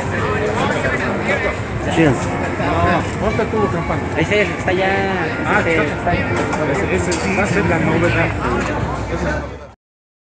Chido. No, ponte tu campana. Ese está ya. Ah, Ese está ahí. ese va a ser la novedad.